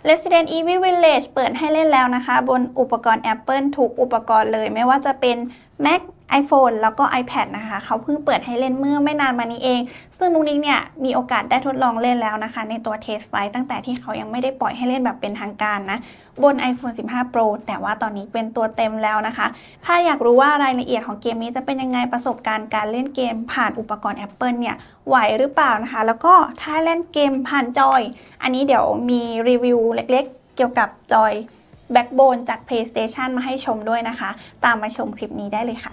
Resident Evil Village เปิดให้เล่นแล้วนะคะบนอุปกรณ์ Apple ทุกอุปกรณ์เลยไม่ว่าจะเป็น Mac iPhone แล้วก็ iPad นะคะเขาเพิ่งเปิดให้เล่นเมื่อไม่นานมานี้เองซึ่งนุ๊กนิกเนี่ยมีโอกาสได้ทดลองเล่นแล้วนะคะในตัว Test Flight ตั้งแต่ที่เขายังไม่ได้ปล่อยให้เล่นแบบเป็นทางการนะบน iPhone 15 Pro แต่ว่าตอนนี้เป็นตัวเต็มแล้วนะคะถ้าอยากรู้ว่ารายละเอียดของเกมนี้จะเป็นยังไงประสบการณ์การเล่นเกมผ่านอุปกรณ์ Apple เนี่ยไหวหรือเปล่านะคะแล้วก็ถ้าเล่นเกมผ่านจอยอันนี้เดี๋ยวมีรีวิวเล็กๆเกี่ยวกับจอยBackbone จาก PlayStation มาให้ชมด้วยนะคะตามมาชมคลิปนี้ได้เลยค่ะ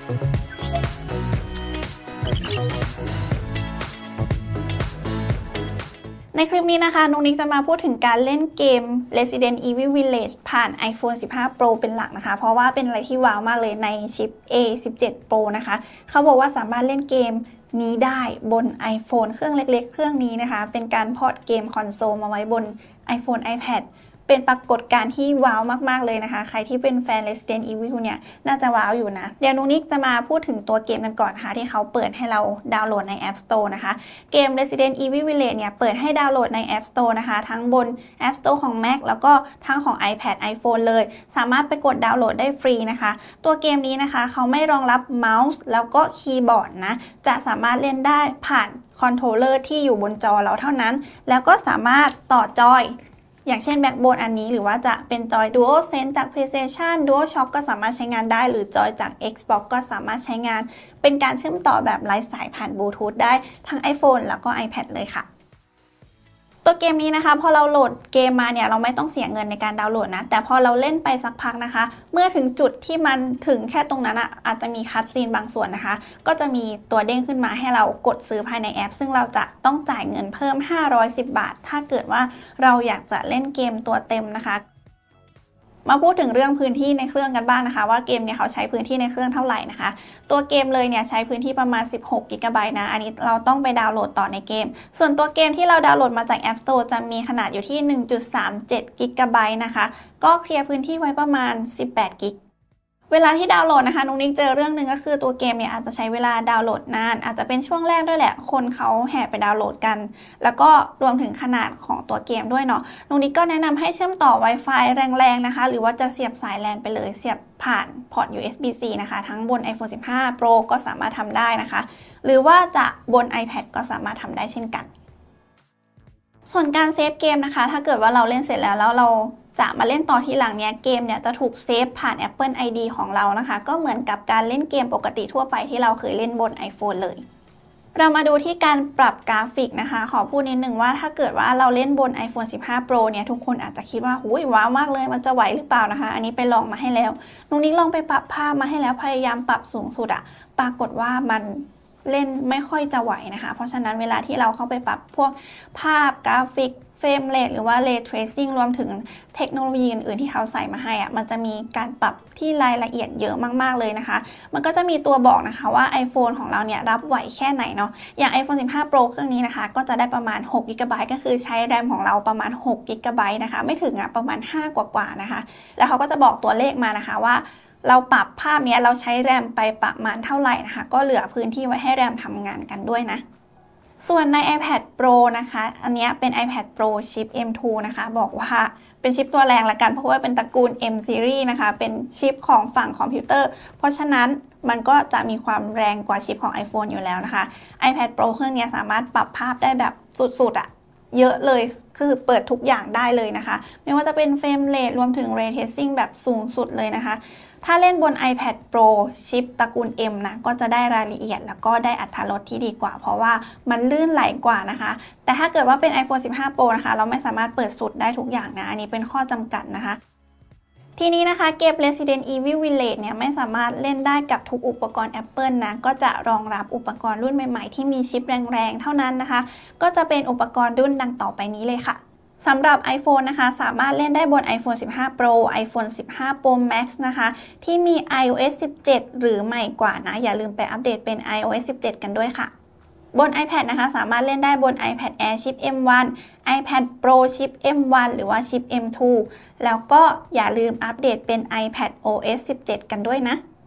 ในคลิปนี้นะคะนุ๊กนิกจะมาพูดถึงการเล่นเกม Resident Evil Village ผ่าน iPhone 15 Pro เป็นหลักนะคะเพราะว่าเป็นอะไรที่ว้าวมากเลยในชิป A17 Pro นะคะเขาบอกว่าสามารถเล่นเกมนี้ได้บน iPhone เครื่องเล็กๆเครื่องนี้นะคะเป็นการพอร์ตเกมคอนโซลมาไว้บน iPhone iPadเป็นปรากฏการณ์ที่ว้าวมากๆเลยนะคะใครที่เป็นแฟน Resident Evil เนี่ยน่าจะว้าวอยู่นะเดี๋ยวนุ๊กนิกจะมาพูดถึงตัวเกมกันก่อนค่ะที่เขาเปิดให้เราดาวน์โหลดใน App Store นะคะเกม Resident Evil Village เนี่ยเปิดให้ดาวน์โหลดใน App Store นะคะทั้งบน App Store ของ Mac แล้วก็ทั้งของ iPad iPhone เลยสามารถไปกดดาวน์โหลดได้ฟรีนะคะตัวเกมนี้นะคะเขาไม่รองรับเมาส์แล้วก็คีย์บอร์ดนะจะสามารถเล่นได้ผ่านคอนโทรลเลอร์ที่อยู่บนจอเราเท่านั้นแล้วก็สามารถต่อจอยอย่างเช่น Backbone อันนี้หรือว่าจะเป็นจอย DualSense จาก PlayStation DualShock ก็สามารถใช้งานได้หรือจอยจาก Xbox ก็สามารถใช้งานเป็นการเชื่อมต่อแบบไร้สายผ่านบลูทูธได้ทั้ง iPhone แล้วก็ iPad เลยค่ะตัวเกมนี้นะคะพอเราโหลดเกมมาเนี่ยเราไม่ต้องเสียเงินในการดาวน์โหลดนะแต่พอเราเล่นไปสักพักนะคะเมื่อถึงจุดที่มันถึงแค่ตรงนั้นอาจจะมีคัทซีนบางส่วนนะคะก็จะมีตัวเด้งขึ้นมาให้เรากดซื้อภายในแอปซึ่งเราจะต้องจ่ายเงินเพิ่ม510 บาทถ้าเกิดว่าเราอยากจะเล่นเกมตัวเต็มนะคะมาพูดถึงเรื่องพื้นที่ในเครื่องกันบ้างนะคะว่าเกมเนี่ยเขาใช้พื้นที่ในเครื่องเท่าไหร่นะคะตัวเกมเลยเนี่ยใช้พื้นที่ประมาณ16 กิกะไบต์นะอันนี้เราต้องไปดาวน์โหลดต่อในเกมส่วนตัวเกมที่เราดาวน์โหลดมาจาก App Store จะมีขนาดอยู่ที่ 1.37 กิกะไบต์นะคะก็เคลียร์พื้นที่ไว้ประมาณ18 กิกเวลาที่ดาวน์โหลดนะคะนุ๊กนิกเจอเรื่องหนึ่งก็คือตัวเกมเนี่ยอาจจะใช้เวลาดาวน์โหลดนานอาจจะเป็นช่วงแรกด้วยแหละคนเขาแห่ไปดาวน์โหลดกันแล้วก็รวมถึงขนาดของตัวเกมด้วยเนาะนุ๊กนิกก็แนะนำให้เชื่อมต่อ Wi-Fi แรงๆนะคะหรือว่าจะเสียบสาย LAN ไปเลยเสียบผ่านพอร์ต USB-C นะคะทั้งบน iPhone 15 Pro ก็สามารถทำได้นะคะหรือว่าจะบน iPad ก็สามารถทำได้เช่นกันส่วนการเซฟเกมนะคะถ้าเกิดว่าเราเล่นเสร็จแล้วเราจะมาเล่นต่อที่หลังเนี้ยเกมเนี่ยจะถูกเซฟผ่าน Apple ID ของเรานะคะก็เหมือนกับการเล่นเกมปกติทั่วไปที่เราเคยเล่นบน iPhone เลยเรามาดูที่การปรับกราฟิกนะคะขอพูดนิดนึงว่าถ้าเกิดว่าเราเล่นบน iPhone 15 Pro เนี่ยทุกคนอาจจะคิดว่าหูยว้าวมากเลยมันจะไหวหรือเปล่านะคะอันนี้ไปลองมาให้แล้วนุ๊กนิกลองไปปรับภาพมาให้แล้วพยายามปรับสูงสุดปรากฏว่ามันเล่นไม่ค่อยจะไหวนะคะเพราะฉะนั้นเวลาที่เราเข้าไปปรับพวกภาพกราฟิกเฟรมเรทหรือว่า Ray Tracing รวมถึงเทคโนโลยีอื่นๆที่เขาใส่มาให้มันจะมีการปรับที่รายละเอียดเยอะมากๆเลยนะคะมันก็จะมีตัวบอกนะคะว่า iPhone ของเราเนี่ยรับไหวแค่ไหนเนาะอย่าง iPhone 15 Pro เครื่องนี้นะคะก็จะได้ประมาณ6 GB ก็คือใช้แรมของเราประมาณ6 GB นะคะไม่ถึงประมาณ5กว่าๆนะคะแล้วเขาก็จะบอกตัวเลขมานะคะว่าเราปรับภาพนี้เราใช้แรมไปประมาณเท่าไหร่นะคะก็เหลือพื้นที่ไว้ให้แรมทำงานกันด้วยนะส่วนใน iPad Pro นะคะอันนี้เป็น iPad Pro ชิป M2 นะคะบอกว่าเป็นชิปตัวแรงละกันเพราะว่าเป็นตระกูล M Series นะคะเป็นชิปของฝั่งคอมพิวเตอร์เพราะฉะนั้นมันก็จะมีความแรงกว่าชิปของ iPhone อยู่แล้วนะคะ iPad Pro เครื่องนี้สามารถปรับภาพได้แบบสุดๆเยอะเลยคือเปิดทุกอย่างได้เลยนะคะไม่ว่าจะเป็นเฟรมเรทรวมถึง Ray Tracing แบบสูงสุดเลยนะคะถ้าเล่นบน iPad Pro ชิปตระกูล M นะก็จะได้รายละเอียดแล้วก็ได้อรรถรสที่ดีกว่าเพราะว่ามันลื่นไหลกว่านะคะแต่ถ้าเกิดว่าเป็น iPhone 15 Pro นะคะเราไม่สามารถเปิดสุดได้ทุกอย่างนะอันนี้เป็นข้อจำกัดนะคะทีนี้นะคะเกม Resident Evil Village เนี่ยไม่สามารถเล่นได้กับทุกอุปกรณ์ Apple นะก็จะรองรับอุปกรณ์รุ่นใหม่ๆที่มีชิปแรงๆเท่านั้นนะคะก็จะเป็นอุปกรณ์รุ่นดังต่อไปนี้เลยค่ะสำหรับ iPhone นะคะสามารถเล่นได้บน iPhone 15 Pro iPhone 15 Pro Max นะคะที่มี iOS 17 หรือใหม่กว่านะอย่าลืมไปอัปเดตเป็น iOS 17 กันด้วยค่ะบน iPad นะคะสามารถเล่นได้บน iPad Air ชิป M1 iPad Pro ชิป M1 หรือว่าชิป M2 แล้วก็อย่าลืมอัปเดตเป็น iPad OS 17 กันด้วยนะ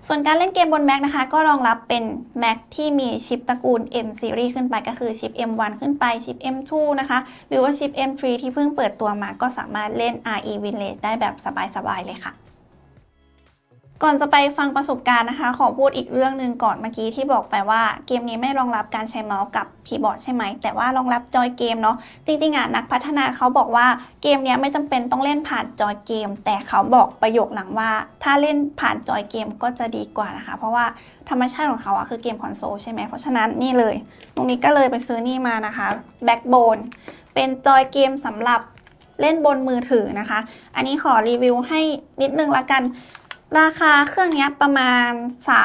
ส่วนการเล่นเกมบน Mac นะคะก็รองรับเป็น Mac ที่มีชิปตระกูล M Series ขึ้นไปก็คือชิป M1 ขึ้นไปชิป M2 นะคะหรือว่าชิป M3 ที่เพิ่งเปิดตัวมาก็สามารถเล่น RE Village ได้แบบสบายๆเลยค่ะก่อนจะไปฟังประสบการณ์นะคะขอพูดอีกเรื่องหนึ่งก่อนเมื่อกี้ที่บอกไปว่าเกมนี้ไม่รองรับการใช้เมาส์กับคีย์บอร์ดใช่ไหมแต่ว่ารองรับจอยเกมเนาะจริงๆนักพัฒนาเขาบอกว่าเกมนี้ไม่จำเป็นต้องเล่นผ่านจอยเกมแต่เขาบอกประโยคหลังว่าถ้าเล่นผ่านจอยเกมก็จะดีกว่านะคะเพราะว่าธรรมชาติของเขาคือเกมคอนโซลใช่ไหมเพราะฉะนั้นนี่เลยตรงนี้ก็เลยไปซื้อนี่มานะคะ Backbone เป็นจอยเกมสำหรับเล่นบนมือถือนะคะอันนี้ขอรีวิวให้นิดนึงละกันราคาเครื่องนี้ประมาณ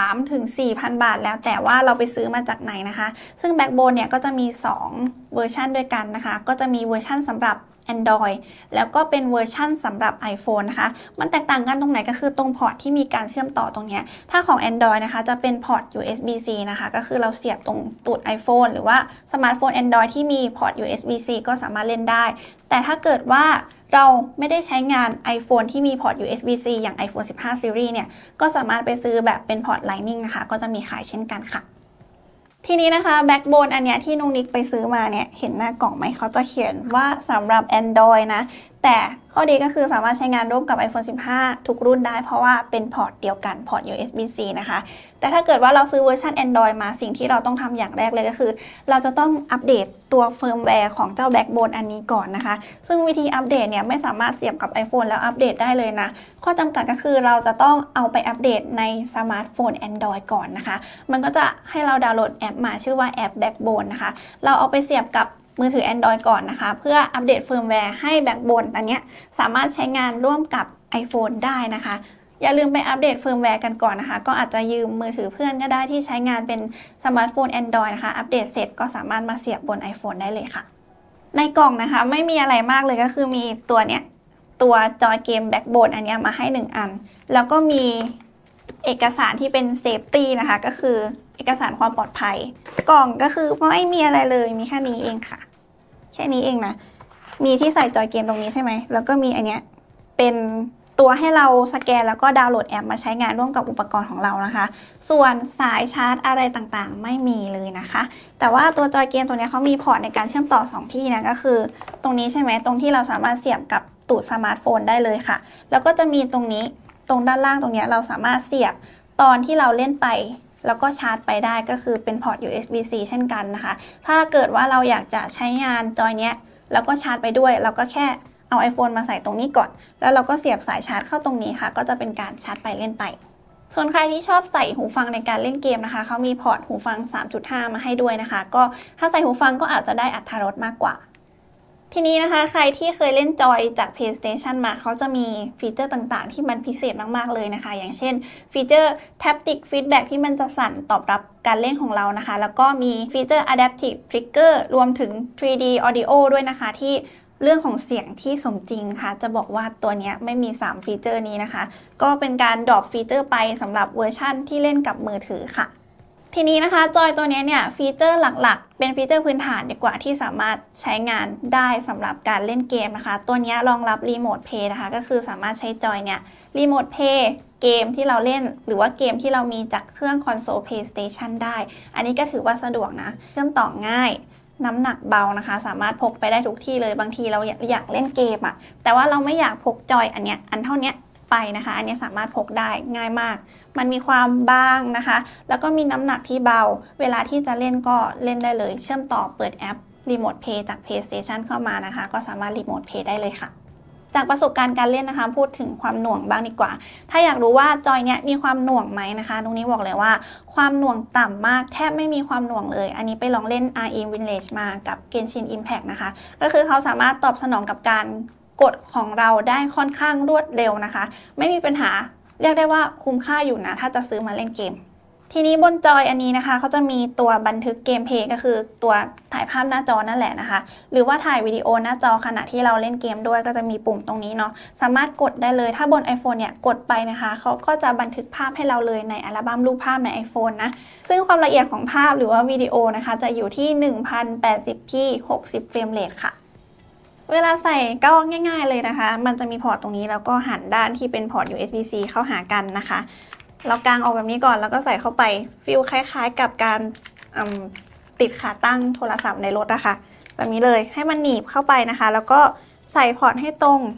3-4,000 บาทแล้วแต่ว่าเราไปซื้อมาจากไหนนะคะซึ่ง Backbone เนี่ยก็จะมี2เวอร์ชันด้วยกันนะคะก็จะมีเวอร์ชันสำหรับ Android แล้วก็เป็นเวอร์ชันสำหรับ iPhone นะคะมันแตกต่างกันตรงไหนก็คือตรงพอร์ตที่มีการเชื่อมต่อตรงนี้ถ้าของ Android นะคะจะเป็นพอร์ต USB-C นะคะก็คือเราเสียบตรงตูด iPhone หรือว่าสมาร์ทโฟน Android ที่มีพอร์ต USB-C ก็สามารถเล่นได้แต่ถ้าเกิดว่าเราไม่ได้ใช้งาน iPhone ที่มีพอร์ต USB-C อย่าง iPhone 15 Series เนี่ยก็สามารถไปซื้อแบบเป็นพอร์ต Lightning นะคะก็จะมีขายเช่นกันค่ะทีนี้นะคะ Backbone อันเนี้ยที่นุ้งนิกไปซื้อมาเนี่ยเห็นหน้ากล่องไหมเขาจะเขียนว่าสำหรับ Android นะแต่ข้อดีก็คือสามารถใช้งานร่วมกับ iPhone 15 ทุกรุ่นได้เพราะว่าเป็นพอร์ตเดียวกันพอร์ต USB-C นะคะแต่ถ้าเกิดว่าเราซื้อเวอร์ชัน Android มาสิ่งที่เราต้องทำอย่างแรกเลยก็คือเราจะต้องอัปเดตตัวเฟิร์มแวร์ของเจ้า Backbone อันนี้ก่อนนะคะซึ่งวิธีอัปเดตเนี่ยไม่สามารถเสียบกับ iPhone แล้วอัปเดตได้เลยนะข้อจำกัดก็คือเราจะต้องเอาไปอัปเดตในสมาร์ทโฟน Android ก่อนนะคะมันก็จะให้เราดาวน์โหลดแอปมาชื่อว่าแอป Backbone นะคะเราเอาไปเสียบกับมือถือ Android ก่อนนะคะเพื่ออัปเดตเฟิร์มแวร์ให้ Backbone อันนี้สามารถใช้งานร่วมกับ iPhone ได้นะคะอย่าลืมไปอัปเดตเฟิร์มแวร์กันก่อนนะคะก็อาจจะยืมมือถือเพื่อนก็ได้ที่ใช้งานเป็นสมาร์ทโฟน Android นะคะอัปเดตเสร็จก็สามารถมาเสียบบน iPhone ได้เลยค่ะในกล่องนะคะไม่มีอะไรมากเลยก็คือมีตัวเนี้ยตัวจอยเกม Backbone อันนี้มาให้1อันแล้วก็มีเอกสารที่เป็นเซฟตี้นะคะก็คือเอกสารความปลอดภัยกล่องก็คือไม่มีอะไรเลยมีแค่นี้เองค่ะแค่นี้เองนะมีที่ใส่จอยเกมตรงนี้ใช่ไหมแล้วก็มีอันเนี้ยเป็นตัวให้เราสแกนแล้วก็ดาวน์โหลดแอปมาใช้งานร่วมกับอุปกรณ์ของเรานะคะส่วนสายชาร์จอะไรต่างๆไม่มีเลยนะคะแต่ว่าตัวจอยเกมตัวนี้เขามีพอร์ตในการเชื่อมต่อ2ที่นะก็คือตรงนี้ใช่ไหมตรงที่เราสามารถเสียบกับตูดสมาร์ทโฟนได้เลยค่ะแล้วก็จะมีตรงนี้ตรงด้านล่างตรงนี้เราสามารถเสียบตอนที่เราเล่นไปแล้วก็ชาร์จไปได้ก็คือเป็นพอร์ต USB-C เช่นกันนะคะถ้าเกิดว่าเราอยากจะใช้งานจอยเนี้ยแล้วก็ชาร์จไปด้วยเราก็แค่เอา iPhone มาใส่ตรงนี้ก่อนแล้วเราก็เสียบสายชาร์จเข้าตรงนี้ค่ะก็จะเป็นการชาร์จไปเล่นไปส่วนใครที่ชอบใส่หูฟังในการเล่นเกมนะคะเขามีพอร์ตหูฟัง 3.5 มาให้ด้วยนะคะก็ถ้าใส่หูฟังก็อาจจะได้อรรถรสมากกว่าทีนี้นะคะใครที่เคยเล่นจอยจาก PlayStation มาเขาจะมีฟีเจอร์ต่างๆที่มันพิเศษมากๆเลยนะคะอย่างเช่นฟีเจอร์ Taptic Feedback ที่มันจะสั่นตอบรับการเล่นของเรานะคะแล้วก็มีฟีเจอร์ Adaptive Trigger รวมถึง 3D Audio ด้วยนะคะที่เรื่องของเสียงที่สมจริงค่ะจะบอกว่าตัวนี้ไม่มี3ฟีเจอร์นี้นะคะก็เป็นการดรอปฟีเจอร์ไปสำหรับเวอร์ชั่นที่เล่นกับมือถือค่ะทีนี้นะคะจอยตัวนี้เนี่ยฟีเจอร์หลักๆเป็นฟีเจอร์พื้นฐานดีกว่าที่สามารถใช้งานได้สำหรับการเล่นเกมนะคะตัวนี้รองรับรีโมทเพย์นะคะก็คือสามารถใช้จอยเนี่ยรีโมทเพย์เกมที่เราเล่นหรือว่าเกมที่เรามีจากเครื่องคอนโซล PlayStation ได้อันนี้ก็ถือว่าสะดวกนะเชื่อมต่อง่ายน้ำหนักเบานะคะสามารถพกไปได้ทุกที่เลยบางทีเราอยากเล่นเกมแต่ว่าเราไม่อยากพกจอยอันเท่านี้ไปนะคะอันนี้สามารถพกได้ง่ายมากมันมีความบางนะคะแล้วก็มีน้ำหนักที่เบาเวลาที่จะเล่นก็เล่นได้เลยเชื่อมต่อเปิดแอปรีโมทเพย์จาก PlayStation เข้ามานะคะก็สามารถรีโมทเพย์ได้เลยค่ะจากประสบการณ์การเล่นนะคะพูดถึงความหน่วงบ้างดีกว่าถ้าอยากรู้ว่าจอยเนี้ยมีความหน่วงไหมนะคะตรงนี้บอกเลยว่าความหน่วงต่ำมากแทบไม่มีความหน่วงเลยอันนี้ไปลองเล่น RE Village มากับ Genshin Impact นะคะก็คือเขาสามารถตอบสนองกับการกดของเราได้ค่อนข้างรวดเร็วนะคะไม่มีปัญหาเรียกได้ว่าคุ้มค่าอยู่นะถ้าจะซื้อมาเล่นเกมทีนี้บนจอยอันนี้นะคะเขาจะมีตัวบันทึกเกมเพลย์ก็คือตัวถ่ายภาพหน้าจอนั่นแหละนะคะหรือว่าถ่ายวิดีโอหน้าจอขณะที่เราเล่นเกมด้วยก็จะมีปุ่มตรงนี้เนาะสามารถกดได้เลยถ้าบน iPhone เนี่ยกดไปนะคะเขาก็จะบันทึกภาพให้เราเลยในอัลบั้มรูปภาพใน iPhone นะซึ่งความละเอียดของภาพหรือว่าวิดีโอนะคะจะอยู่ที่ 1080p 60 เฟรมเรทค่ะเวลาใส่ก็ง่ายๆเลยนะคะมันจะมีพอร์ตตรงนี้แล้วก็หันด้านที่เป็นพอร์ต USB-C เข้าหากันนะคะเรากางออกแบบนี้ก่อนแล้วก็ใส่เข้าไปฟิลคล้ายๆกับการติดขาตั้งโทรศัพท์ในรถนะคะแบบนี้เลยให้มันหนีบเข้าไปนะคะแล้วก็ใส่พอร์ตให้ตรง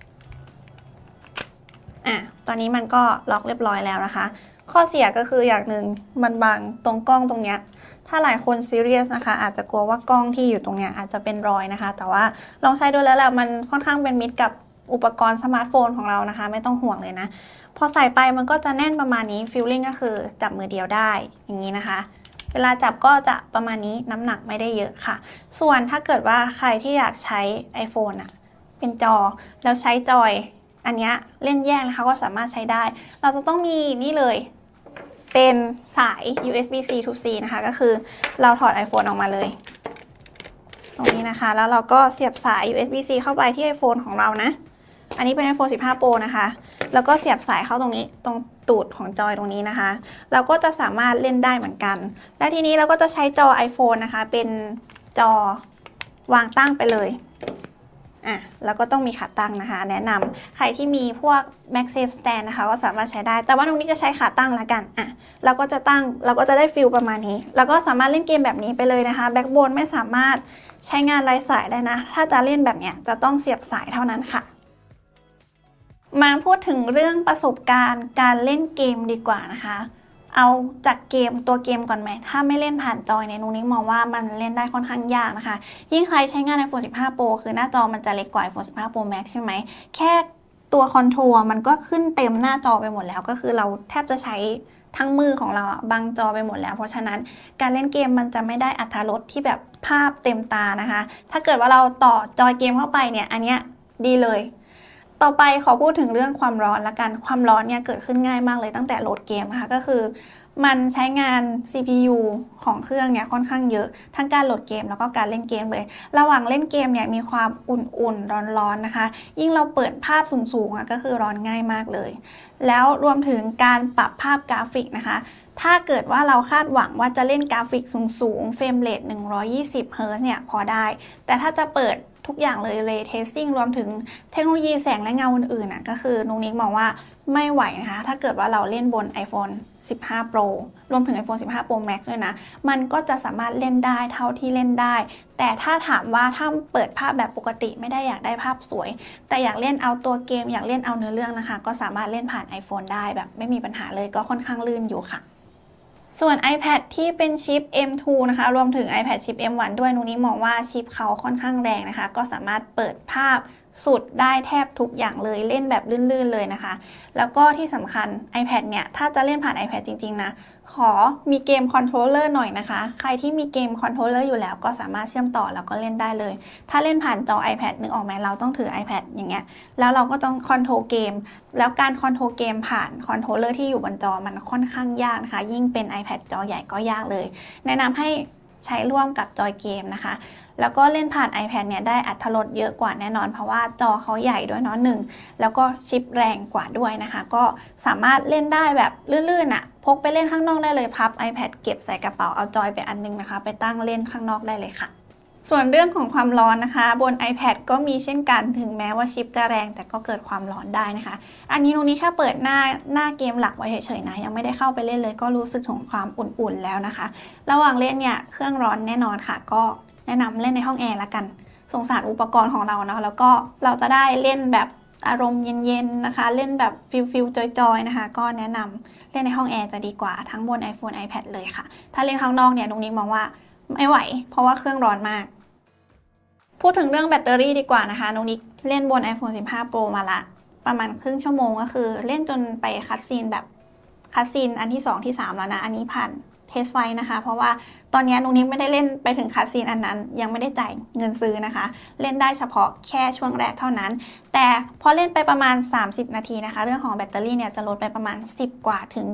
ตอนนี้มันก็ล็อกเรียบร้อยแล้วนะคะข้อเสียก็คืออย่างหนึ่งมันบังตรงกล้องตรงเนี้ยถ้าหลายคนซีเรียสนะคะอาจจะกลัวว่ากล้องที่อยู่ตรงเนี้ยอาจจะเป็นรอยนะคะแต่ว่าลองใช้ดูแล้วแหละมันค่อนข้างเป็นมิตรกับอุปกรณ์สมาร์ทโฟนของเรานะคะไม่ต้องห่วงเลยนะพอใส่ไปมันก็จะแน่นประมาณนี้ฟีลลิ่งก็คือจับมือเดียวได้อย่างนี้นะคะเวลาจับก็จะประมาณนี้น้ำหนักไม่ได้เยอะค่ะส่วนถ้าเกิดว่าใครที่อยากใช้ iPhone เป็นจอแล้วใช้จอยอันนี้เล่นแยกนะคะก็สามารถใช้ได้เราจะต้องมีนี่เลยเป็นสาย USB-C to C นะคะก็คือเราถอด iPhone ออกมาเลยตรงนี้นะคะแล้วเราก็เสียบสาย USB-C เข้าไปที่ iPhone ของเรานะอันนี้เป็น iPhone 15 Pro นะคะแล้วก็เสียบสายเข้าตรงนี้ตรงตูดของจอยตรงนี้นะคะเราก็จะสามารถเล่นได้เหมือนกันและทีนี้เราก็จะใช้จอ iPhone นะคะเป็นจอวางตั้งไปเลยแล้วก็ต้องมีขาตั้งนะคะแนะนำใครที่มีพวก MagSafe Stand นะคะก็สามารถใช้ได้แต่ว่าตรงนี้จะใช้ขาตั้งละกันเราก็จะตั้งเราก็จะได้ฟิลประมาณนี้แล้วก็สามารถเล่นเกมแบบนี้ไปเลยนะคะ Backbone ไม่สามารถใช้งานไร้สายได้นะถ้าจะเล่นแบบเนี้ยจะต้องเสียบสายเท่านั้นค่ะมาพูดถึงเรื่องประสบการณ์การเล่นเกมดีกว่านะคะเอาจากตัวเกมก่อนไหมถ้าไม่เล่นผ่านจอยเนี่ยนุ้งนิ้งมองว่ามันเล่นได้ค่อนข้างยากนะคะยิ่งใครใช้งาน iPhone 15 Pro คือหน้าจอมันจะเล็กกว่า iPhone 15 Pro Max ใช่ไหมแค่ตัวคอนโทรลมันก็ขึ้นเต็มหน้าจอไปหมดแล้วก็คือเราแทบจะใช้ทั้งมือของเราบังจอไปหมดแล้วเพราะฉะนั้นการเล่นเกมมันจะไม่ได้อรรถรสที่แบบภาพเต็มตานะคะถ้าเกิดว่าเราต่อจอยเกมเข้าไปเนี่ยอันเนี้ยดีเลยต่อไปขอพูดถึงเรื่องความร้อนละกันความร้อนเนี่ยเกิดขึ้นง่ายมากเลยตั้งแต่โหลดเกมนะคะก็คือมันใช้งาน CPU ของเครื่องเนี่ยค่อนข้างเยอะทั้งการโหลดเกมแล้วก็การเล่นเกมเลยระหว่างเล่นเกมเนี่ยมีความอุ่นๆร้อนๆนะคะยิ่งเราเปิดภาพสูงๆก็คือร้อนง่ายมากเลยแล้วรวมถึงการปรับภาพกราฟิกนะคะถ้าเกิดว่าเราคาดหวังว่าจะเล่นกราฟิกสูงๆเฟรมเรท120 เฮิร์ตซ์เนี่ยพอได้แต่ถ้าจะเปิดทุกอย่างเลย Ray Tracing รวมถึงเทคโนโลยีแสงและเงาอื่นๆก็คือนุ้งนิ้งมองว่าไม่ไหวนะคะถ้าเกิดว่าเราเล่นบน iPhone 15 Pro รวมถึง iPhone 15 Pro Max ด้วยนะมันก็จะสามารถเล่นได้เท่าที่เล่นได้แต่ถ้าถามว่าถ้าเปิดภาพแบบปกติไม่ได้อยากได้ภาพสวยแต่อยากเล่นเอาตัวเกมอยากเล่นเอาเนื้อเรื่องนะคะก็สามารถเล่นผ่าน iPhone ได้แบบไม่มีปัญหาเลยก็ค่อนข้างลื่นอยู่ค่ะส่วน iPad ที่เป็นชิป M2 นะคะรวมถึง iPad ชิป M1 ด้วยนุ้งนิ้งมองว่าชิปเขาค่อนข้างแรงนะคะก็สามารถเปิดภาพสุดได้แทบทุกอย่างเลยเล่นแบบลื่นๆเลยนะคะแล้วก็ที่สำคัญ iPad เนี่ยถ้าจะเล่นผ่าน iPad จริงๆนะขอมีเกมคอนโทรลเลอร์หน่อยนะคะใครที่มีเกมคอนโทรลเลอร์อยู่แล้วก็สามารถเชื่อมต่อแล้วก็เล่นได้เลยถ้าเล่นผ่านจอ iPad นึกออกไหมเราต้องถือ iPad อย่างเงี้ยแล้วเราก็ต้องคอนโทรลเกมแล้วการคอนโทรลเกมผ่านคอนโทรลเลอร์ที่อยู่บนจอมันค่อนข้างยากนะคะยิ่งเป็น iPad จอใหญ่ก็ยากเลยแนะนำให้ใช้ร่วมกับจอยเกมนะคะแล้วก็เล่นผ่าน iPad เนี่ยได้อรรถรสเยอะกว่าแน่นอนเพราะว่าจอเขาใหญ่ด้วยเนาะหนึ่งแล้วก็ชิปแรงกว่าด้วยนะคะก็สามารถเล่นได้แบบลื่นๆพกไปเล่นข้างนอกได้เลยพับ iPad เก็บใส่กระเป๋าเอาจอยไปอันนึงนะคะไปตั้งเล่นข้างนอกได้เลยค่ะส่วนเรื่องของความร้อนนะคะบน iPad ก็มีเช่นกันถึงแม้ว่าชิปจะแรงแต่ก็เกิดความร้อนได้นะคะอันนี้ตรงนี้แค่เปิดหน้าเกมหลักไว้เฉยๆนะยังไม่ได้เข้าไปเล่นเลยก็รู้สึกถึงความอุ่นๆแล้วนะคะระหว่างเล่นเนี่ยเครื่องร้อนแน่นอนค่ะก็แนะนำเล่นในห้องแอร์ละกันสงสารอุปกรณ์ของเราเนาะแล้วก็เราจะได้เล่นแบบอารมณ์เย็นๆนะคะเล่นแบบฟิลจอยๆนะคะก็แนะนำเล่นในห้องแอร์จะดีกว่าทั้งบน iPhone iPad เลยค่ะถ้าเล่นข้างนอกเนี่ยนุ้งนิ้งมองว่าไม่ไหวเพราะว่าเครื่องร้อนมากพูดถึงเรื่องแบตเตอรี่ดีกว่านะคะนุ้งนิ้งเล่นบน iPhone 15 Pro มาละประมาณครึ่งชั่วโมงก็คือเล่นจนไปคัทซีนแบบคัทซีนอันที่2ที่3แล้วนะอันนี้ผ่านเทสไฟนะคะเพราะว่าตอนนี้นุ้งนิ้งไม่ได้เล่นไปถึงคัสซีนอันนั้นยังไม่ได้จ่ายเงินซื้อนะคะเล่นได้เฉพาะแค่ช่วงแรกเท่านั้นแต่พอเล่นไปประมาณ30นาทีนะคะเรื่องของแบตเตอรี่เนี่ยจะลดไปประมาณ10กว่าถึง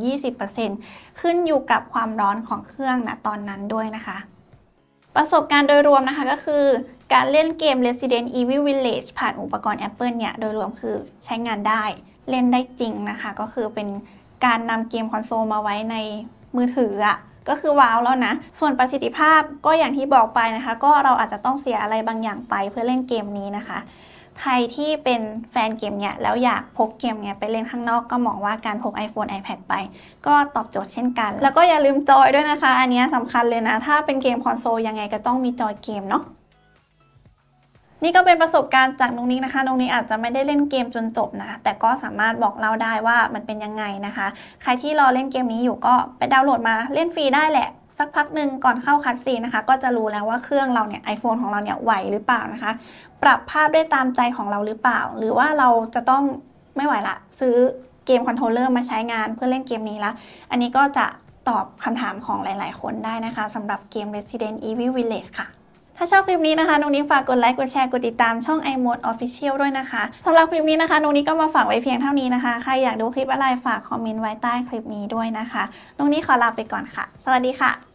20% ขึ้นอยู่กับความร้อนของเครื่องตอนนั้นด้วยนะคะประสบการณ์โดยรวมนะคะก็คือการเล่นเกม Resident Evil Village ผ่านอุปกรณ์ Apple เนี่ยโดยรวมคือใช้งานได้เล่นได้จริงนะคะก็คือเป็นการนำเกมคอนโซลมาไว้ในมือถือก็คือว้าวแล้วนะส่วนประสิทธิภาพก็อย่างที่บอกไปนะคะก็เราอาจจะต้องเสียอะไรบางอย่างไปเพื่อเล่นเกมนี้นะคะใครที่เป็นแฟนเกมเนี่ยแล้วอยากพกเกมเนี่ยไปเล่นข้างนอกก็มองว่าการพก iPhone iPad ไปก็ตอบโจทย์เช่นกันแล้วก็อย่าลืมจอยด้วยนะคะอันนี้สำคัญเลยนะถ้าเป็นเกมคอนโซลยังไงก็ต้องมีจอยเกมเนาะนี่ก็เป็นประสบการณ์จากนุ้งนิ้งนะคะนุ้งนิ้งอาจจะไม่ได้เล่นเกมจนจบนะแต่ก็สามารถบอกเล่าได้ว่ามันเป็นยังไงนะคะใครที่รอเล่นเกมนี้อยู่ก็ไปดาวน์โหลดมาเล่นฟรีได้แหละสักพักหนึ่งก่อนเข้าคัทซีนนะคะก็จะรู้แล้วว่าเครื่องเราเนี่ย iPhone ของเราเนี่ยไหวหรือเปล่านะคะปรับภาพได้ตามใจของเราหรือเปล่าหรือว่าเราจะต้องไม่ไหวละซื้อเกมคอนโทรลเลอร์มาใช้งานเพื่อเล่นเกมนี้ละอันนี้ก็จะตอบคำถามของหลายๆคนได้นะคะสำหรับเกม Resident Evil Village ค่ะถ้าชอบคลิปนี้นะคะนุ้งนิ้งฝากกดไลค์กดแชร์กดติดตามช่อง iMode Official ด้วยนะคะสำหรับคลิปนี้นะคะนุ้งนิ้งก็มาฝากไว้เพียงเท่านี้นะคะใครอยากดูคลิปอะไรฝากคอมเมนต์ไว้ใต้คลิปนี้ด้วยนะคะนุ้งนิ้งขอลาไปก่อนค่ะสวัสดีค่ะ